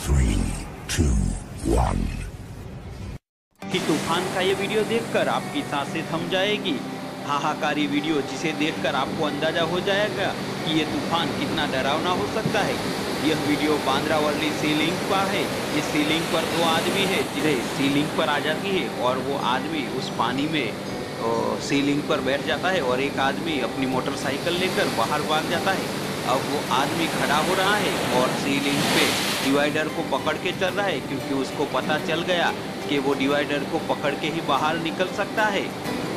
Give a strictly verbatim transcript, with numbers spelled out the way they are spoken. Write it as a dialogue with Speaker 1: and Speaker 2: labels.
Speaker 1: Three to one.
Speaker 2: कि तूफान का ये वीडियो देखकर आपकी सांसें थम जाएगी। हाहाकारी वीडियो जिसे देखकर आपको अंदाजा हो जाएगा कि ये तूफान कितना डरावना हो सकता है। यह वीडियो बांद्रावली सी लिंक का है। इस सी लिंक पर दो आदमी है जिन्हें सी लिंक पर आ जाती है और वो आदमी उस पानी में सी लिंक पर बैठ जाता है और एक आदमी अपनी मोटरसाइकिल लेकर बाहर भाग जाता है। अब वो आदमी खड़ा हो रहा है और सी लिंक पे डिवाइडर को पकड़ के चल रहा है, क्योंकि उसको पता चल गया कि वो डिवाइडर को पकड़ के ही बाहर निकल सकता है।